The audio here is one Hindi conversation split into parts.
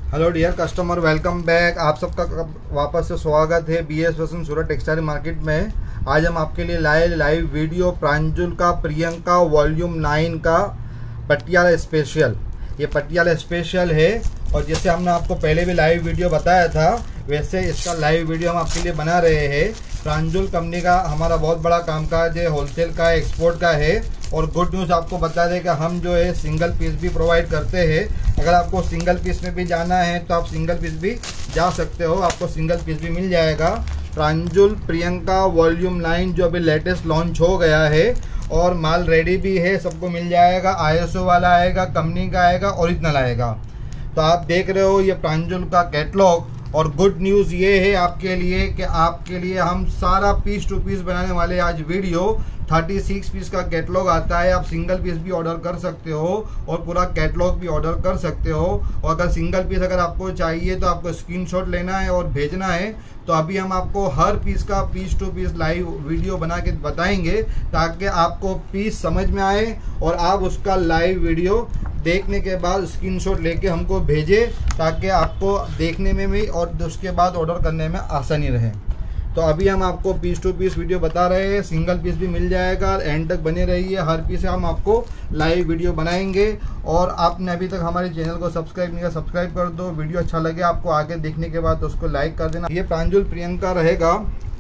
Hello dear customer, welcome back. आप सबका वापस से स्वागत है BS fashion Surat textile market में। आज हम आपके लिए लाए लाइव वीडियो प्रांजुल का प्रियंका वॉल्यूम 9 का पटियाला स्पेशल। ये पटियाला स्पेशल है और जैसे हमने आपको पहले भी लाइव वीडियो बताया था वैसे इसका लाइव वीडियो हम आपके लिए बना रहे हैं। प्रांजुल कंपनी का हमारा बहुत बड़ा कामकाज है, होलसेल का, एक्सपोर्ट का है। और गुड न्यूज़ आपको बता दें कि हम जो है सिंगल पीस भी प्रोवाइड करते हैं। अगर आपको सिंगल पीस में भी जाना है तो आप सिंगल पीस भी जा सकते हो, आपको सिंगल पीस भी मिल जाएगा। प्रांजुल प्रियंका वॉल्यूम 9 जो अभी लेटेस्ट लॉन्च हो गया है और माल रेडी भी है, सबको मिल जाएगा। ISO वाला आएगा, कंपनी का आएगा, ओरिजिनल आएगा। तो आप देख रहे हो ये प्रांजुल का कैटलॉग। और गुड न्यूज़ ये है आपके लिए कि आपके लिए हम सारा पीस टू पीस बनाने वाले आज वीडियो। 36 पीस का कैटलॉग आता है, आप सिंगल पीस भी ऑर्डर कर सकते हो और पूरा कैटलॉग भी ऑर्डर कर सकते हो। और अगर सिंगल पीस अगर आपको चाहिए तो आपको स्क्रीनशॉट लेना है और भेजना है। तो अभी हम आपको हर पीस का piece to piece live video बना के बताएंगे ताकि आपको पीस समझ में आए और आप उसका लाइव वीडियो देखने के बाद स्क्रीनशॉट लेके हमको भेजें ताकि आपको देखने में भी और उसके बाद ऑर्डर करने में आसानी रहे। तो अभी हम आपको पीस टू पीस वीडियो बता रहे हैं, सिंगल पीस भी मिल जाएगा। एंड तक बने रहिए, हर पीस से हम आपको लाइव वीडियो बनाएंगे। और आपने अभी तक हमारे चैनल को सब्सक्राइब नहीं किया, सब्सक्राइब कर दो। वीडियो अच्छा लगे आपको आगे देखने के बाद तो उसको लाइक कर देना। ये प्रांजुल प्रियंका रहेगा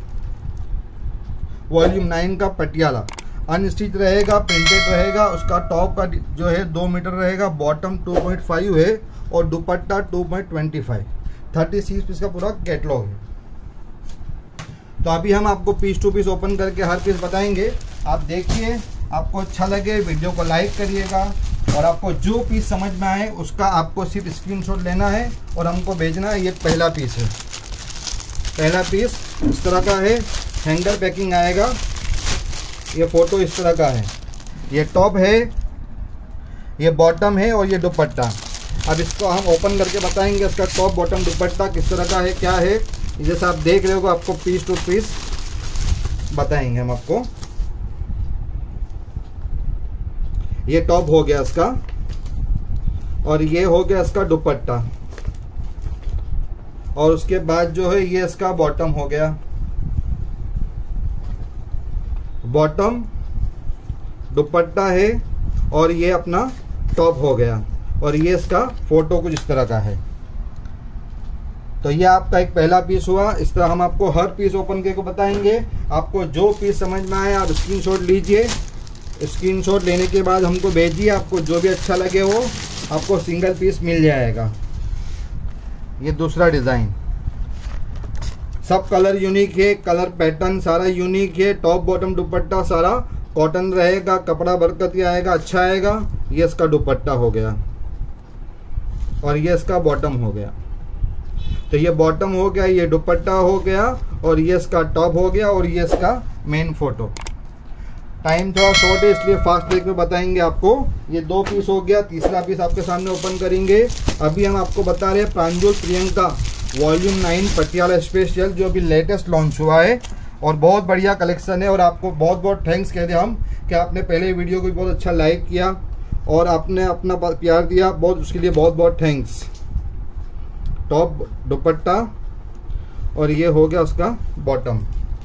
वॉल्यूम 9 का पटियाला, अनस्टिच रहेगा, प्रिंटेड रहेगा। उसका टॉप का जो है 2 मीटर रहेगा, बॉटम 2.5 है और दुपट्टा 2.25। 36 पीस का पूरा कैटलॉग है। तो अभी हम आपको पीस टू पीस ओपन करके हर पीस बताएंगे। आप देखिए, आपको अच्छा लगे वीडियो को लाइक करिएगा और आपको जो पीस समझ में आए उसका आपको सिर्फ स्क्रीनशॉट लेना है और हमको भेजना है। ये पहला पीस है, पहला पीस इस तरह का है, हैंगर पैकिंग आएगा। ये फोटो इस तरह का है, ये टॉप है, ये बॉटम है और ये दुपट्टा। अब इसको हम ओपन करके बताएंगे इसका टॉप बॉटम दुपट्टा किस तरह का है, क्या है। जैसे आप देख रहे हो आपको पीस टू पीस बताएंगे हम आपको। ये टॉप हो गया इसका और ये हो गया इसका दुपट्टा और उसके बाद जो है ये इसका बॉटम हो गया। बॉटम दुपट्टा है और ये अपना टॉप हो गया और ये इसका फोटो कुछ इस तरह का है। तो ये आपका एक पहला पीस हुआ। इस तरह हम आपको हर पीस ओपन करके बताएंगे। आपको जो पीस समझ में आए आप स्क्रीनशॉट लीजिए, स्क्रीनशॉट लेने के बाद हमको भेजिए। आपको जो भी अच्छा लगे वो आपको सिंगल पीस मिल जाएगा। ये दूसरा डिज़ाइन, सब कलर यूनिक है, कलर पैटर्न सारा यूनिक है। टॉप बॉटम दुपट्टा सारा कॉटन रहेगा, कपड़ा बरकती आएगा, अच्छा आएगा। ये इसका दुपट्टा हो गया और ये इसका बॉटम हो गया। तो ये बॉटम हो गया, ये दुपट्टा हो गया और ये इसका टॉप हो गया और ये इसका मेन फोटो। टाइम थोड़ा शॉर्ट है इसलिए फास्ट ब्रेक में बताएंगे आपको। ये 2 पीस हो गया, तीसरा पीस आपके सामने ओपन करेंगे। अभी हम आपको बता रहे हैं प्रांजुल प्रियंका वॉल्यूम 9 पटियाला स्पेशल जो अभी लेटेस्ट लॉन्च हुआ है और बहुत बढ़िया कलेक्शन है। और आपको बहुत बहुत थैंक्स कहते हैं हम कि आपने पहले वीडियो को बहुत अच्छा लाइक किया और आपने अपना प्यार दिया, बहुत उसके लिए बहुत बहुत थैंक्स। टॉप दुपट्टा और ये हो गया उसका बॉटम।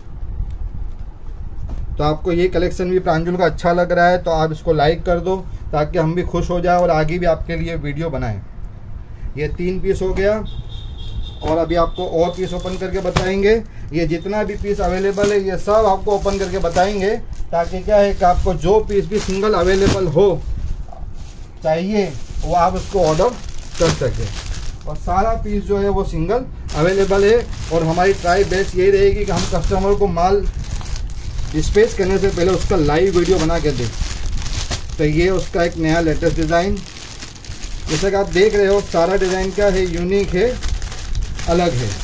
तो आपको ये कलेक्शन भी प्रांजुल का अच्छा लग रहा है तो आप इसको लाइक कर दो ताकि हम भी खुश हो जाए और आगे भी आपके लिए वीडियो बनाएं। ये 3 पीस हो गया और अभी आपको और पीस ओपन करके बताएंगे। ये जितना भी पीस अवेलेबल है ये सब आपको ओपन करके बताएंगे ताकि क्या है कि आपको जो पीस भी सिंगल अवेलेबल हो चाहिए वो आप उसको ऑर्डर कर सकें। और सारा पीस जो है वो सिंगल अवेलेबल है। और हमारी ट्राई बेस्ट यही रहेगी कि हम कस्टमर को माल डिस्पैच करने से पहले उसका लाइव वीडियो बना के दें। तो ये उसका एक नया लेटेस्ट डिज़ाइन, जैसे कि आप देख रहे हो सारा डिज़ाइन क्या है, यूनिक है, अलग है।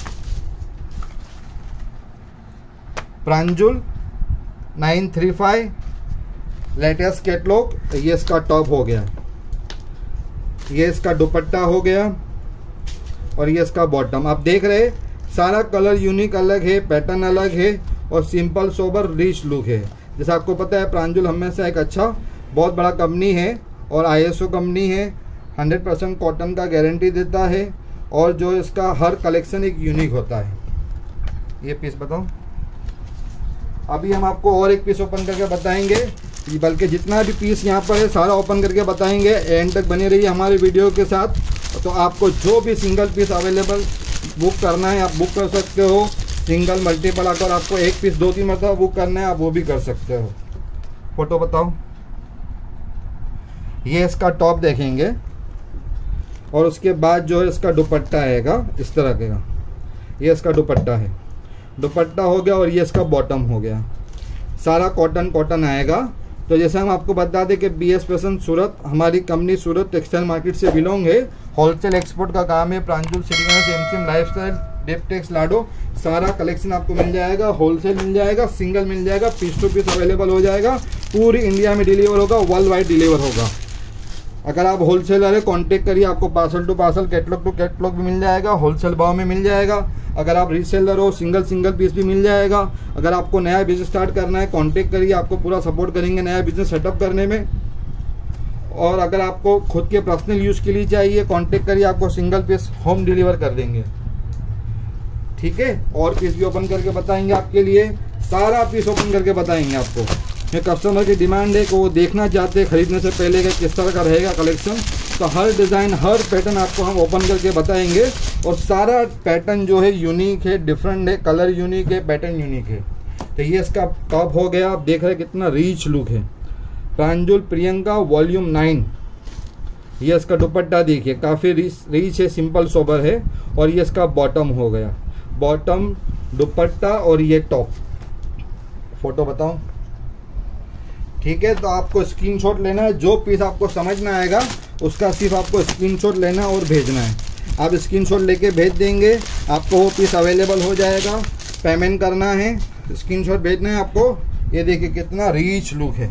Pranjul 935 latest catalogue. ये इसका टॉप हो गया, ये इसका दुपट्टा हो गया और ये इसका बॉटम। आप देख रहे सारा कलर यूनिक अलग है, पैटर्न अलग है और सिंपल सोबर रिच लुक है। जैसा आपको पता है प्रांजुल हमेशा एक अच्छा बहुत बड़ा कंपनी है और ISO कंपनी है, 100% कॉटन का गारंटी देता है और जो इसका हर कलेक्शन एक यूनिक होता है। ये पीस बताओ। अभी हम आपको और एक पीस ओपन करके बताएंगे, बल्कि जितना भी पीस यहाँ पर है सारा ओपन करके बताएंगे। एंड तक बने रहिए हमारे वीडियो के साथ। तो आपको जो भी सिंगल पीस अवेलेबल बुक करना है आप बुक कर सकते हो। सिंगल मल्टीपल अगर आपको एक पीस 2-3 मरतबा बुक करना है आप वो भी कर सकते हो। फोटो बताओ। ये इसका टॉप देखेंगे और उसके बाद जो है इसका दुपट्टा आएगा इस तरह का। ये इसका दुपट्टा है, दुपट्टा हो गया और ये इसका बॉटम हो गया। सारा कॉटन आएगा। तो जैसे हम आपको बता दें कि BS फैशन सूरत, हमारी कंपनी सूरत टेक्सटाइल मार्केट से बिलोंग है। होलसेल एक्सपोर्ट का काम है। प्रांजुल सिटीगंज, एमसीएम लाइफस्टाइल, डेपटेक्स, लाडो, सारा कलेक्शन आपको मिल जाएगा। होलसेल मिल जाएगा, सिंगल मिल जाएगा, पीस टू पीस अवेलेबल हो जाएगा। पूरी इंडिया में डिलीवर होगा, वर्ल्ड वाइड डिलीवर होगा। अगर आप होलसेलर है कांटेक्ट करिए, आपको parcel to parcel, catalogue to catalogue भी मिल जाएगा, होलसेल भाव में मिल जाएगा। अगर आप रीसेलर हो सिंगल पीस भी मिल जाएगा। अगर आपको नया बिजनेस स्टार्ट करना है कांटेक्ट करिए, आपको पूरा सपोर्ट करेंगे नया बिजनेस सेटअप करने में। और अगर आपको खुद के पर्सनल यूज़ के लिए चाहिए कांटेक्ट करिए, आपको सिंगल पीस होम डिलीवर कर देंगे। ठीक है, और पीस भी ओपन करके बताएंगे आपके लिए, सारा पीस ओपन करके बताएंगे आपको। ये कस्टमर की डिमांड है कि वो देखना चाहते हैं खरीदने से पहले कि किस तरह का रहेगा कलेक्शन। तो हर डिज़ाइन हर पैटर्न आपको हम ओपन करके बताएंगे। और सारा पैटर्न जो है यूनिक है, डिफरेंट है, कलर यूनिक है, पैटर्न यूनिक है। तो ये इसका टॉप हो गया। आप देख रहे हैं कितना रीच लुक है। प्रांजुल प्रियंका वॉल्यूम 9। ये इसका दुपट्टा देखिए काफ़ी रीच है, सिंपल सोबर है। और ये इसका बॉटम हो गया, बॉटम, दुपट्टा और ये टॉप। फोटो बताओ। ठीक है, तो आपको स्क्रीनशॉट लेना है। जो पीस आपको समझ में आएगा उसका सिर्फ आपको स्क्रीनशॉट लेना और भेजना है। आप स्क्रीनशॉट लेके भेज देंगे, आपको वो पीस अवेलेबल हो जाएगा। पेमेंट करना है, स्क्रीनशॉट भेजना है आपको। ये देखिए कितना रीच लुक है,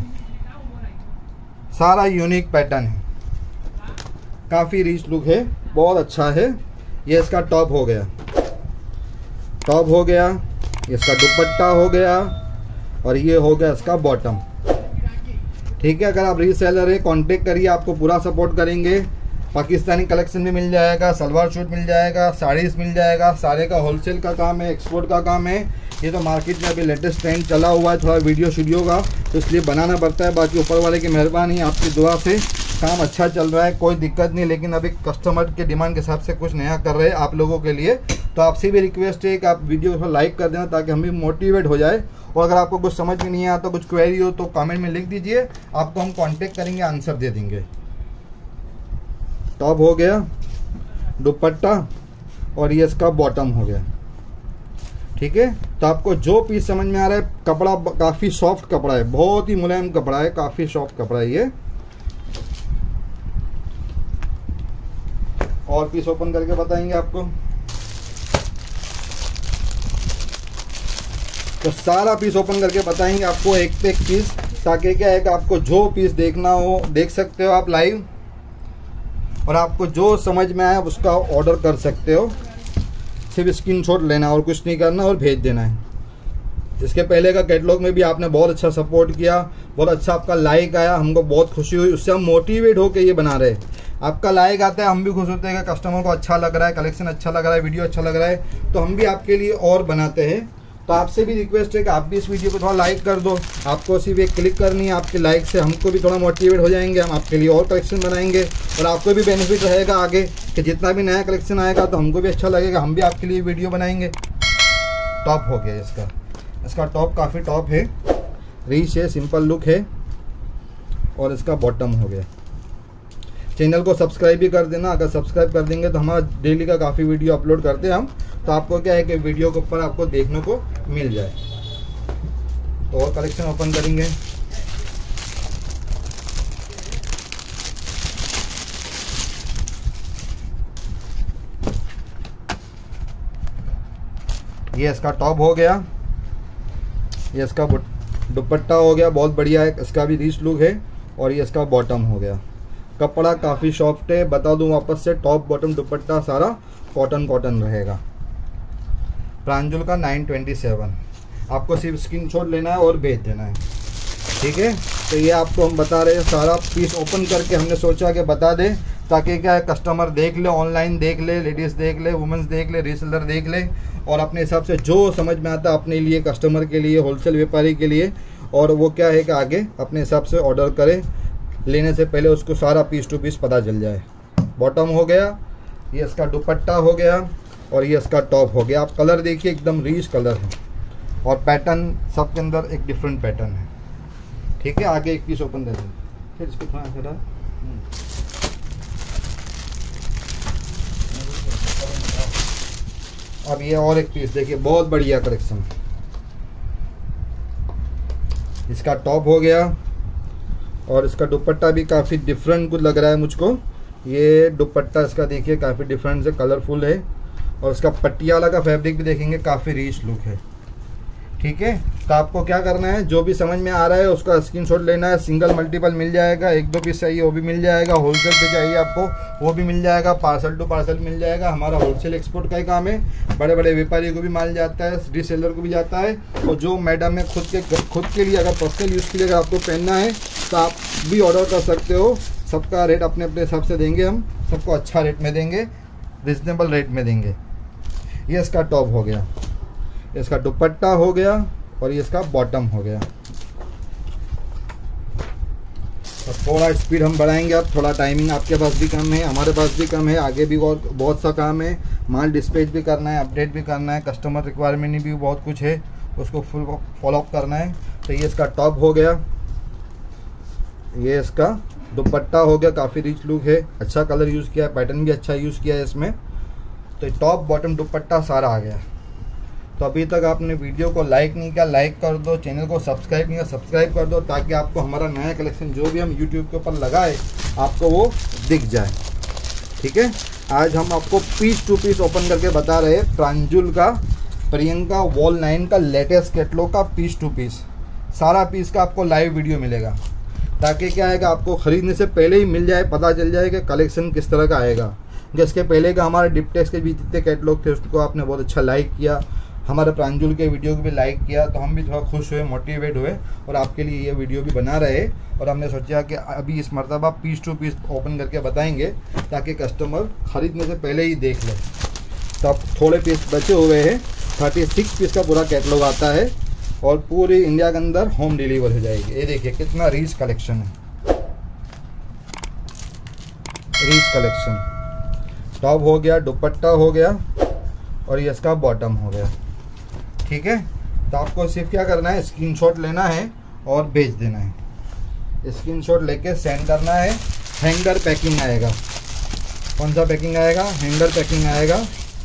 सारा यूनिक पैटर्न है, काफ़ी रीच लुक है, बहुत अच्छा है। ये इसका टॉप हो गया, टॉप हो गया, इसका दुपट्टा हो गया और ये हो गया इसका बॉटम। ठीक है, अगर आप रीसेलर है कांटेक्ट करिए, आपको पूरा सपोर्ट करेंगे। पाकिस्तानी कलेक्शन भी मिल जाएगा, सलवार सूट मिल जाएगा, साड़ीज़ मिल जाएगा। सारे का होलसेल का काम है, एक्सपोर्ट का काम है। ये तो मार्केट में अभी लेटेस्ट ट्रेंड चला हुआ है थोड़ा वीडियो स्टूडियो का, तो इसलिए बनाना पड़ता है। बाकी ऊपर वाले की मेहरबानी, आपकी दुआ से काम अच्छा चल रहा है, कोई दिक्कत नहीं। लेकिन अभी कस्टमर के डिमांड के हिसाब से कुछ नया कर रहे हैं आप लोगों के लिए। तो आपसे भी रिक्वेस्ट है कि आप वीडियो को लाइक कर देना ताकि हम भी मोटिवेट हो जाए। और अगर आपको कुछ समझ में नहीं आता, तो कुछ क्वेरी हो तो कमेंट में लिख दीजिए, आपको हम कांटेक्ट करेंगे, आंसर दे देंगे। टॉप हो गया, दुपट्टा और ये इसका बॉटम हो गया। ठीक है, तो आपको जो पीस समझ में आ रहा है, कपड़ा काफ़ी सॉफ्ट कपड़ा है, बहुत ही मुलायम कपड़ा है, काफ़ी सॉफ्ट कपड़ा है ये। और पीस ओपन करके बताएंगे आपको। तो सारा पीस ओपन करके बताएंगे आपको एक पे एक पीस, ताकि क्या है कि आपको जो पीस देखना हो देख सकते हो आप लाइव, और आपको जो समझ में आए उसका ऑर्डर कर सकते हो। सिर्फ स्क्रीनशॉट लेना और कुछ नहीं करना और भेज देना है। इसके पहले का कैटलॉग में भी आपने बहुत अच्छा सपोर्ट किया, बहुत अच्छा आपका लाइक आया, हमको बहुत खुशी हुई। उससे हम मोटिवेट होकर ये बना रहे। आपका लाइक आता है, हम भी खुश होते हैं कि कस्टमर को अच्छा लग रहा है, कलेक्शन अच्छा लग रहा है, वीडियो अच्छा लग रहा है, तो हम भी आपके लिए और बनाते हैं। तो आपसे भी रिक्वेस्ट है कि आप भी इस वीडियो को थोड़ा लाइक कर दो। आपको सिर्फ एक क्लिक करनी है, आपके लाइक से हमको भी थोड़ा मोटिवेट हो जाएंगे, हम आपके लिए और कलेक्शन बनाएंगे और आपको भी बेनिफिट रहेगा आगे कि जितना भी नया कलेक्शन आएगा तो हमको भी अच्छा लगेगा, हम भी आपके लिए वीडियो बनाएंगे। टॉप हो गया इसका टॉप काफ़ी टॉप है, रीच है, सिंपल लुक है और इसका बॉटम हो गया। चैनल को सब्सक्राइब भी कर देना, अगर सब्सक्राइब कर देंगे तो हमारा डेली का काफ़ी वीडियो अपलोड करते हैं हम, तो आपको क्या है कि वीडियो के ऊपर आपको देखने को मिल जाए। तो और कलेक्शन ओपन करेंगे। ये इसका टॉप हो गया, ये इसका दुपट्टा हो गया, बहुत बढ़िया है, इसका भी रिच लुक है। और ये इसका बॉटम हो गया। कपड़ा काफ़ी सॉफ्ट है, बता दूं वापस से, टॉप बॉटम दुपट्टा सारा कॉटन रहेगा। प्रांजुल का 927। आपको सिर्फ स्क्रीनशॉट लेना है और भेज देना है। ठीक है, तो ये आपको हम बता रहे हैं, सारा पीस ओपन करके हमने सोचा कि बता दें ताकि क्या है कस्टमर देख ले, ऑनलाइन देख ले, लेडीज़ देख ले, वुमेंस देख ले, रीसेलर देख ले और अपने हिसाब से जो समझ में आता है अपने लिए, कस्टमर के लिए, होलसेल व्यापारी के लिए, और वो क्या है कि आगे अपने हिसाब से ऑर्डर करे, लेने से पहले उसको सारा पीस टू पीस पता चल जाए। बॉटम हो गया, ये इसका दुपट्टा हो गया और ये इसका टॉप हो गया। आप कलर देखिए एकदम रिच कलर है और पैटर्न सबके अंदर एक डिफरेंट पैटर्न है। ठीक है, आगे एक पीस ओपन दे दें, फिर इसको थोड़ा सा अब ये और एक पीस देखिए, बहुत बढ़िया कलेक्शन। इसका टॉप हो गया और इसका दुपट्टा भी काफ़ी डिफरेंट कुछ लग रहा है मुझको। ये दुपट्टा इसका देखिए काफ़ी डिफरेंट से कलरफुल है और इसका पटियाला का फैब्रिक भी देखेंगे काफ़ी रिच लुक है। ठीक है, तो आपको क्या करना है, जो भी समझ में आ रहा है उसका स्क्रीनशॉट लेना है। सिंगल मल्टीपल मिल जाएगा, 1-2 पीस चाहिए वो भी मिल जाएगा, होलसेल पे चाहिए आपको वो भी मिल जाएगा, पार्सल टू पार्सल मिल जाएगा। हमारा होलसेल एक्सपोर्ट का ही काम है, बड़े बड़े व्यापारी को भी माल जाता है, रीसेलर को भी जाता है। और जो मैडम है खुद के लिए अगर पर्सनल यूज़ के लिए अगर आपको पहनना है तो आप भी ऑर्डर कर सकते हो। सबका रेट अपने अपने हिसाब से देंगे, हम सबको अच्छा रेट में देंगे, रिजनेबल रेट में देंगे। ये इसका टॉप हो गया, इसका दुपट्टा हो गया और ये इसका बॉटम हो गया। तो थोड़ा स्पीड हम बढ़ाएंगे, अब थोड़ा टाइमिंग आपके पास भी कम है, हमारे पास भी कम है, आगे भी और बहुत सा काम है। माल डिस्पैच भी करना है, अपडेट भी करना है, कस्टमर रिक्वायरमेंट भी बहुत कुछ है, उसको फुल फॉलोअप करना है। तो ये इसका टॉप हो गया, ये इसका दुपट्टा हो गया, काफ़ी रिच लुक है, अच्छा कलर यूज़ किया है, पैटर्न भी अच्छा यूज़ किया है इसमें। तो टॉप बॉटम दुपट्टा सारा आ गया। तो अभी तक आपने वीडियो को लाइक नहीं किया, लाइक कर दो, चैनल को सब्सक्राइब नहीं किया, सब्सक्राइब कर दो, ताकि आपको हमारा नया कलेक्शन जो भी हम यूट्यूब के ऊपर लगाए आपको वो दिख जाए। ठीक है, आज हम आपको पीस टू पीस ओपन करके बता रहे हैं प्रांजुल का, प्रियंका वॉल 9 का लेटेस्ट कैटलॉग का पीस टू पीस। सारा पीस का आपको लाइव वीडियो मिलेगा, ताकि क्या है कि आपको ख़रीदने से पहले ही मिल जाए, पता चल जाए कि कलेक्शन किस तरह का आएगा। जिसके पहले का हमारे डिप्टेक्स के भी जितने कैटलॉग थे उसको आपने बहुत अच्छा लाइक किया, हमारे प्रांजुल के वीडियो को भी लाइक किया, तो हम भी थोड़ा खुश हुए, मोटिवेट हुए और आपके लिए ये वीडियो भी बना रहे। और हमने सोचा कि अभी इस मरतबा पीस टू पीस ओपन करके बताएंगे, ताकि कस्टमर ख़रीदने से पहले ही देख ले। तो अब थोड़े पीस बचे हुए हैं, 36 पीस का पूरा कैटलॉग आता है और पूरी इंडिया के अंदर होम डिलीवर हो जाएगी। ये देखिए कितना रिच कलेक्शन है, रिच कलेक्शन। टॉप हो गया, दुपट्टा हो गया और ये इसका बॉटम हो गया। ठीक है, तो आपको सिर्फ क्या करना है, स्क्रीनशॉट लेना है और भेज देना है। स्क्रीनशॉट लेके सेंड करना है। हैंगर पैकिंग आएगा, कौन सा पैकिंग आएगा, हैंगर पैकिंग आएगा।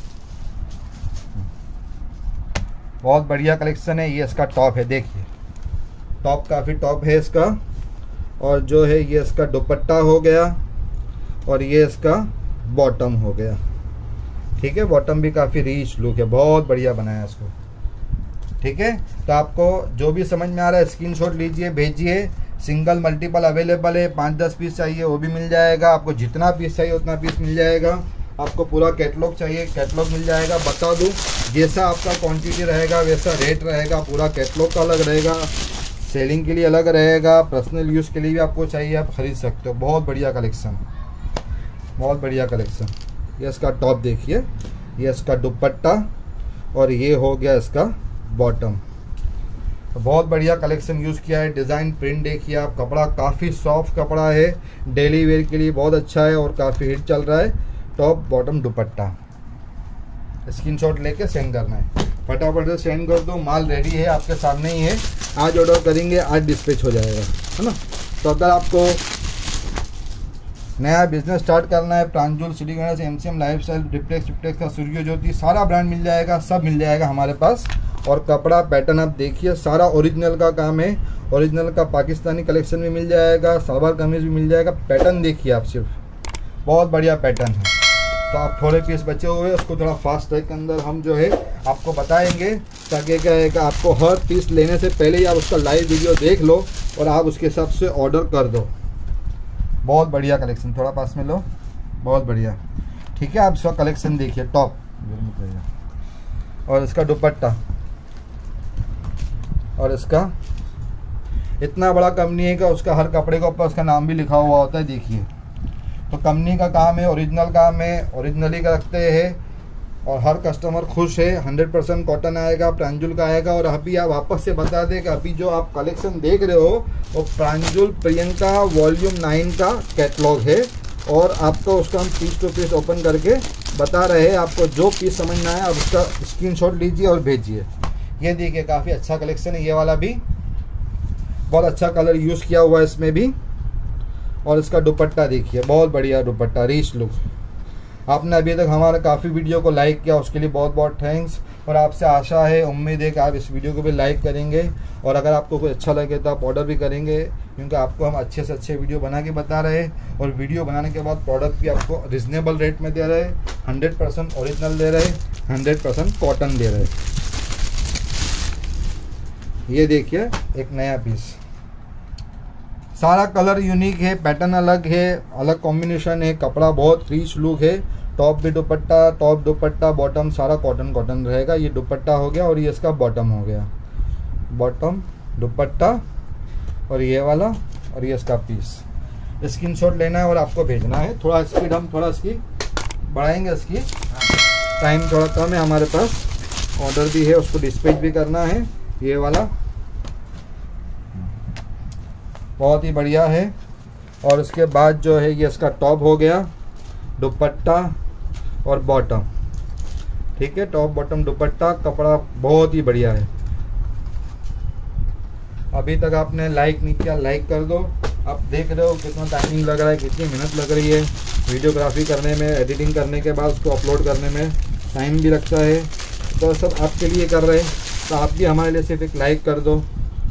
बहुत बढ़िया कलेक्शन है। ये इसका टॉप है, देखिए टॉप काफ़ी टॉप है इसका, और जो है ये इसका दुपट्टा हो गया और ये इसका बॉटम हो गया। ठीक है, बॉटम भी काफ़ी रिच लुक है, बहुत बढ़िया बनाया इसको। ठीक है, तो आपको जो भी समझ में आ रहा है स्क्रीनशॉट लीजिए, भेजिए। सिंगल मल्टीपल अवेलेबल है, 5-10 पीस चाहिए वो भी मिल जाएगा, आपको जितना पीस चाहिए उतना पीस मिल जाएगा। आपको पूरा कैटलॉग चाहिए, कैटलॉग मिल जाएगा। बता दूं, जैसा आपका क्वांटिटी रहेगा वैसा रेट रहेगा, पूरा कैटलॉग का अलग रहेगा, सेलिंग के लिए अलग रहेगा, पर्सनल यूज़ के लिए भी आपको चाहिए आप खरीद सकते हो। बहुत बढ़िया कलेक्शन, बहुत बढ़िया कलेक्शन। ये इसका टॉप देखिए, ये इसका दुपट्टा और ये हो गया इसका बॉटम। तो बहुत बढ़िया कलेक्शन यूज़ किया है। डिज़ाइन प्रिंट देखिए आप, कपड़ा काफ़ी सॉफ्ट कपड़ा है, डेली वेयर के लिए बहुत अच्छा है और काफ़ी हिट चल रहा है। Top bottom dupatta. स्क्रीनशॉट लेके सेंड करना है, फटाफट से सेंड कर दो, माल रेडी है आपके सामने ही है। आज ऑर्डर करेंगे आज डिस्पैच हो जाएगा, है ना। तो अगर आपको नया बिजनेस स्टार्ट करना है, Pranjul, city Ganesh, MCM lifestyle, डिप्टेक्स का सूर्य ज्योति, सारा ब्रांड मिल जाएगा, सब मिल जाएगा हमारे पास। और कपड़ा पैटर्न आप देखिए सारा ओरिजिनल का काम है, ओरिजिनल का पाकिस्तानी कलेक्शन भी मिल जाएगा, सलवार कमीज भी मिल जाएगा। पैटर्न देखिए आप, सिर्फ बहुत बढ़िया पैटर्न है। तो आप थोड़े पीस बचे हुए हैं, उसको थोड़ा फास्ट ट्रैक के अंदर हम जो है आपको बताएंगे, ताकि क्या है कि आपको हर पीस लेने से पहले ही आप उसका लाइव वीडियो देख लो और आप उसके हिसाब से ऑर्डर कर दो। बहुत बढ़िया कलेक्शन, थोड़ा पास में लो, बहुत बढ़िया। ठीक है, आप इसका कलेक्शन देखिए, टॉप और इसका दुपट्टा और इसका इतना बड़ा कंपनी है कि उसका हर कपड़े के ऊपर उसका नाम भी लिखा हुआ होता है, देखिए। तो कंपनी का काम है, ओरिजिनल काम है, ओरिजिनली का रखते हैं और हर कस्टमर खुश है। 100% कॉटन आएगा, प्रांजुल का आएगा। और अभी आप वापस से बता दें कि अभी जो आप कलेक्शन देख रहे हो वो प्रांजुल प्रियंका वॉल्यूम 9 का कैटलॉग है और आपको उसका हम पीस टू पीस ओपन करके बता रहे हैं। आपको जो पीस समझना है आप उसका स्क्रीनशॉट लीजिए और भेजिए। ये देखिए काफ़ी अच्छा कलेक्शन है, ये वाला भी बहुत अच्छा कलर यूज़ किया हुआ है इसमें भी। और इसका दुपट्टा देखिए, बहुत बढ़िया दुपट्टा, रिच लुक। आपने अभी तक हमारे काफ़ी वीडियो को लाइक किया, उसके लिए बहुत बहुत थैंक्स। और आपसे आशा है, उम्मीद है कि आप इस वीडियो को भी लाइक करेंगे और अगर आपको कुछ अच्छा लगे तो आप ऑर्डर भी करेंगे, क्योंकि आपको हम अच्छे से अच्छे वीडियो बना के बता रहे हैं। और वीडियो बनाने के बाद प्रोडक्ट भी आपको रिजनेबल रेट में दे रहे हैं, 100% ओरिजिनल दे रहे हैं, 100% कॉटन दे रहे हैं। ये देखिए एक नया पीस, सारा कलर यूनिक है, पैटर्न अलग है, अलग कॉम्बिनेशन है, कपड़ा बहुत रिच लुक है। टॉप भी दुपट्टा, टॉप दुपट्टा, बॉटम सारा कॉटन कॉटन रहेगा। ये दुपट्टा हो गया और ये इसका बॉटम हो गया, बॉटम दुपट्टा और ये वाला और ये इसका पीस। स्क्रीनशॉट लेना है और आपको भेजना है। थोड़ा स्पीड हम थोड़ा इसकी बढ़ाएंगे, इसकी टाइम थोड़ा कम है हमारे पास, ऑर्डर भी है, उसको डिस्पैच भी करना है। ये वाला बहुत ही बढ़िया है। और उसके बाद जो है ये इसका टॉप हो गया, दुपट्टा और बॉटम, ठीक है, टॉप बॉटम दुपट्टा, कपड़ा बहुत ही बढ़िया है। अभी तक आपने लाइक नहीं किया, लाइक कर दो। आप देख रहे हो कितना टाइमिंग लग रहा है, कितनी मेहनत लग रही है वीडियोग्राफी करने में, एडिटिंग करने के बाद उसको अपलोड करने में टाइम भी लगता है। तो सब आपके लिए कर रहे हैं, तो आप भी हमारे लिए सिर्फ एक लाइक कर दो।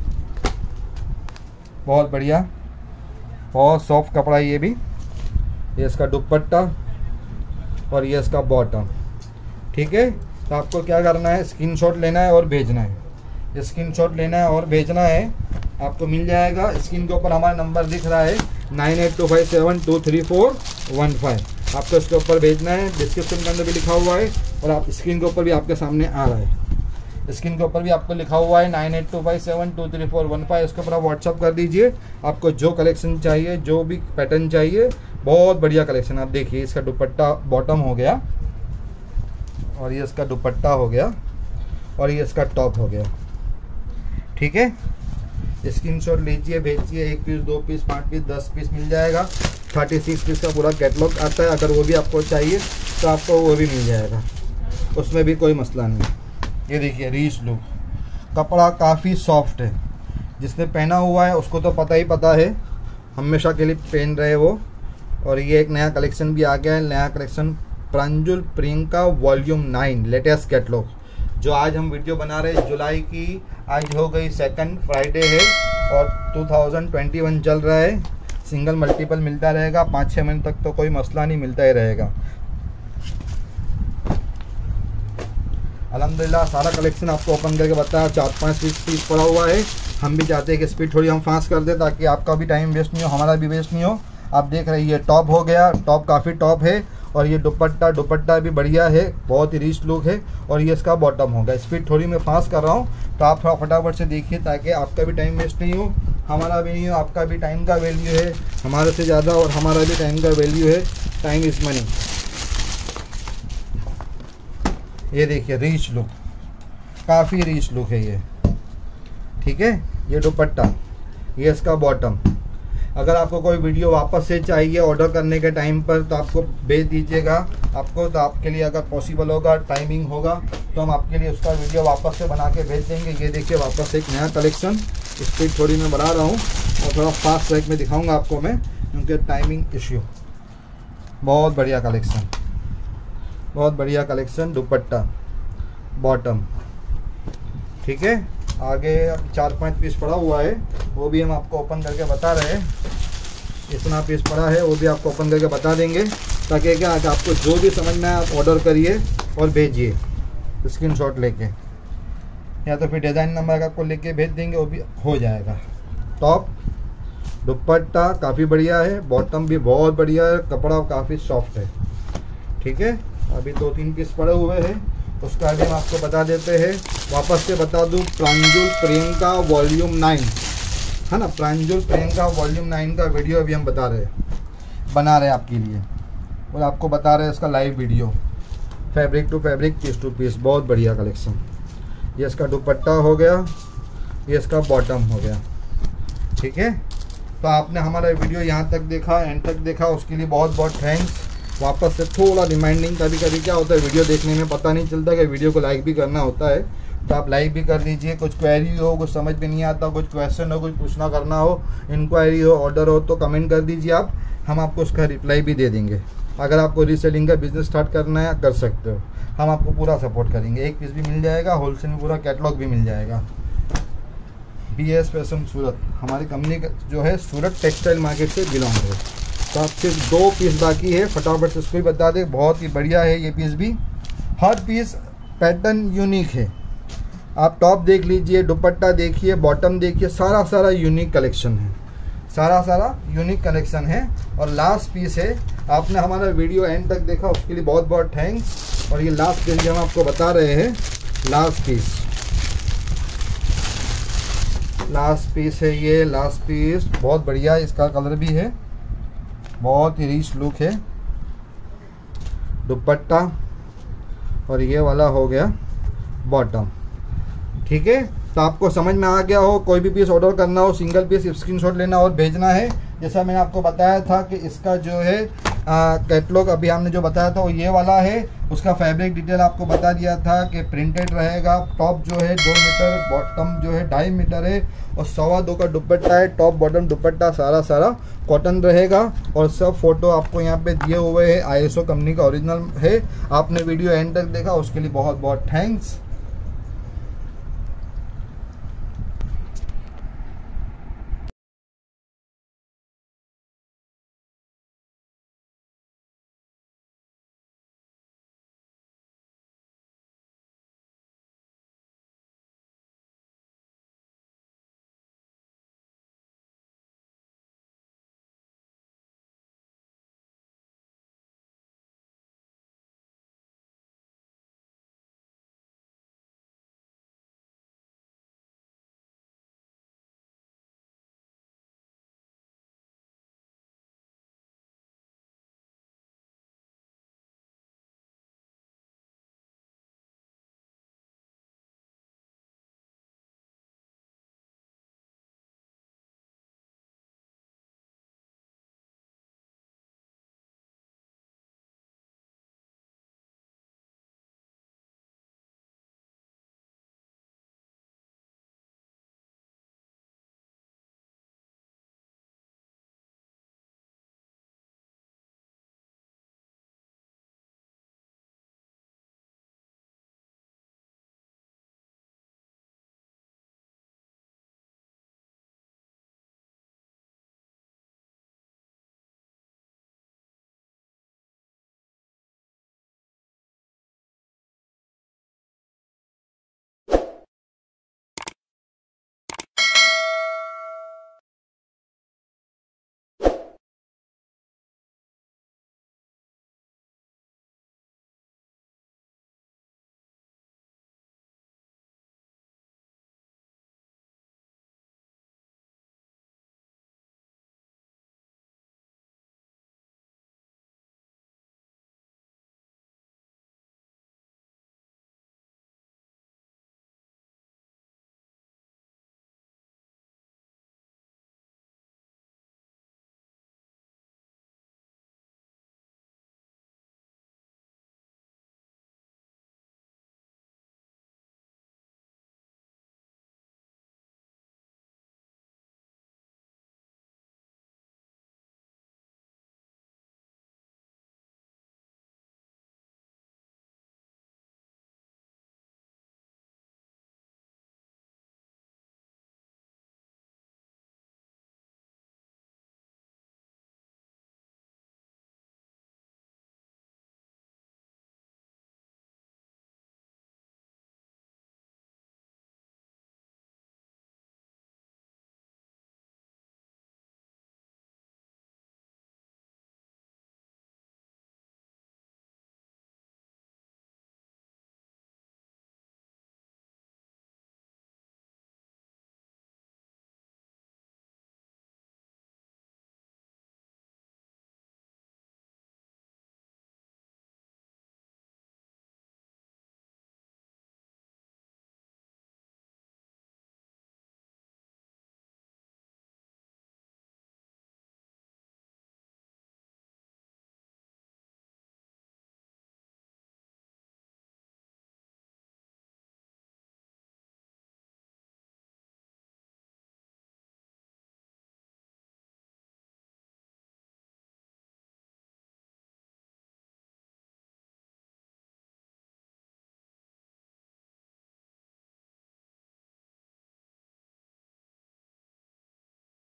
बहुत बढ़िया, बहुत सॉफ्ट कपड़ा है ये भी। ये इसका दुपट्टा और ये इसका बॉटम, ठीक है। तो आपको क्या करना है, स्क्रीनशॉट लेना है और भेजना है। स्क्रीनशॉट लेना है और भेजना है, आपको मिल जाएगा। स्क्रीन के ऊपर हमारा नंबर दिख रहा है 9825723415। आपको इसके ऊपर भेजना है, डिस्क्रिप्शन के अंदर भी लिखा हुआ है और आप स्क्रीन के ऊपर भी आपके सामने आ रहा है। स्क्रीन के ऊपर भी आपको लिखा हुआ है 9825723415। इसके ऊपर आप व्हाट्सअप कर दीजिए। आपको जो कलेक्शन चाहिए, जो भी पैटर्न चाहिए, बहुत बढ़िया कलेक्शन। आप देखिए इसका दुपट्टा बॉटम हो गया और ये इसका दुपट्टा हो गया और ये इसका टॉप हो गया, ठीक है। स्क्रीनशॉट लीजिए, भेजिए। 1 पीस, 2 पीस, 5 पीस, 10 पीस मिल जाएगा। 36 पीस का पूरा कैटलॉग आता है। अगर वो भी आपको चाहिए तो आपको वो भी मिल जाएगा, उसमें भी कोई मसला नहीं। ये देखिए रिच लुक, कपड़ा काफ़ी सॉफ्ट है। जिसने पहना हुआ है उसको तो पता है, हमेशा के लिए पहन रहे वो। और ये एक नया कलेक्शन भी आ गया है, नया collection Pranjul Priyanka volume 9 latest catalogue, जो आज हम वीडियो बना रहे हैं। जुलाई की आज हो गई 2nd फ्राइडे है और 2021 चल रहा है। सिंगल मल्टीपल मिलता रहेगा, 5-6 महीने तक तो कोई मसला नहीं, मिलता ही रहेगा। अल्हम्दुलिल्लाह सारा कलेक्शन आपको ओपन करके बताया। 4-5 पीस पड़ा हुआ है। हम भी चाहते हैं कि स्पीड थोड़ी हम फास्ट कर दें, ताकि आपका भी टाइम वेस्ट नहीं हो, हमारा भी वेस्ट नहीं हो। आप देख रहे हैं ये टॉप हो गया, टॉप काफ़ी टॉप है। और ये दुपट्टा भी बढ़िया है, बहुत ही रिच लुक है। और ये इसका बॉटम होगा। स्पीड थोड़ी मैं फास्ट कर रहा हूँ, तो आप थोड़ा फटाफट से देखिए, ताकि आपका भी टाइम वेस्ट नहीं हो, हमारा भी नहीं हो। आपका भी टाइम का वैल्यू है हमारे से ज़्यादा, और हमारा भी टाइम का वैल्यू है। Time is money. ये देखिए रिच लुक, काफ़ी रिच लुक है ये, ठीक है। ये दुपट्टा, ये इसका बॉटम। अगर आपको कोई वीडियो वापस से चाहिए ऑर्डर करने के टाइम पर, तो आपको भेज दीजिएगा। आपको तो आपके लिए अगर पॉसिबल होगा, टाइमिंग होगा, तो हम आपके लिए उसका वीडियो वापस से बना के भेज देंगे। ये देखिए वापस से एक नया कलेक्शन। स्पीड थोड़ी मैं बढ़ा रहा हूँ और थोड़ा फास्ट ट्रैक में दिखाऊंगा आपको मैं, क्योंकि टाइमिंग इश्यू। बहुत बढ़िया कलेक्शन, बहुत बढ़िया कलेक्शन। दुपट्टा बॉटम, ठीक है। आगे 4-5 पीस पड़ा हुआ है, वो भी हम आपको ओपन करके बता रहे हैं। इतना पीस पड़ा है, वो भी आपको ओपन करके बता देंगे, ताकि क्या आपको जो भी समझना है आप ऑर्डर करिए और भेजिए स्क्रीनशॉट लेके, या तो फिर डिज़ाइन नंबर आपको लेके भेज देंगे, वो भी हो जाएगा। टॉप दुपट्टा काफ़ी बढ़िया है, बॉटम भी बहुत बढ़िया है, कपड़ा काफ़ी सॉफ्ट है, ठीक है। अभी 2-3 पीस पड़े हुए हैं, उसका भी हम आपको बता देते हैं। वापस से बता दूं, प्रांजुल प्रियंका वॉल्यूम 9 है ना, प्रांजुल प्रियंका वॉल्यूम 9 का वीडियो अभी हम बता रहे हैं। बना रहे हैं आपके लिए और आपको बता रहे हैं इसका live video. Fabric to fabric, piece to piece, बहुत बढ़िया कलेक्शन। ये इसका दुपट्टा हो गया, ये इसका बॉटम हो गया। ठीक है, तो आपने हमारा वीडियो यहाँ तक देखा, एंड तक देखा, उसके लिए बहुत बहुत थैंक्स। वापस से थोड़ा रिमाइंडिंग, कभी कभी क्या होता है वीडियो देखने में पता नहीं चलता कि वीडियो को लाइक भी करना होता है, तो आप लाइक भी कर लीजिए। कुछ क्वेरी हो, कुछ समझ में नहीं आता, कुछ क्वेश्चन हो, कुछ पूछना करना हो, इंक्वायरी हो, ऑर्डर हो, तो कमेंट कर दीजिए आप, हम आपको उसका रिप्लाई भी दे देंगे। अगर आपको रीसेलिंग का बिजनेस स्टार्ट करना है कर सकते हो, हम आपको पूरा सपोर्ट करेंगे। एक पीस भी मिल जाएगा, होलसेल में पूरा कैटलॉग भी मिल जाएगा। BS फैशन सूरत, हमारी कंपनी जो है सूरत टेक्सटाइल मार्केट से बिलोंग है। तो आप सिर्फ 2 पीस बाकी है, फटाफट से उसको भी बता दें। बहुत ही बढ़िया है ये पीस भी, हर पीस पैटर्न यूनिक है। आप टॉप देख लीजिए, दुपट्टा देखिए, बॉटम देखिए, सारा यूनिक कलेक्शन है, सारा यूनिक कलेक्शन है। और लास्ट पीस है, आपने हमारा वीडियो एंड तक देखा उसके लिए बहुत बहुत थैंक्स। और ये लास्ट पीस हम आपको बता रहे हैं, लास्ट पीस है ये, लास्ट पीस बहुत बढ़िया, इसका कलर भी है, बहुत ही रिच लुक है। दुपट्टा और ये वाला हो गया बॉटम। ठीक है, तो आपको समझ में आ गया हो। कोई भी पीस ऑर्डर करना हो, सिंगल पीस स्क्रीनशॉट लेना और भेजना है। जैसा मैंने आपको बताया था कि इसका जो है कैटलॉग अभी हमने जो बताया था वो ये वाला है। उसका फैब्रिक डिटेल आपको बता दिया था कि प्रिंटेड रहेगा। टॉप जो है 2 मीटर, बॉटम जो है 2.5 मीटर है और 2.25 का दुपट्टा है। टॉप बॉटम दुपट्टा सारा कॉटन रहेगा और सब फोटो आपको यहाँ पे दिए हुए हैं। ISO कंपनी का ओरिजिनल है। आपने वीडियो एंड तक देखा उसके लिए बहुत बहुत थैंक्स।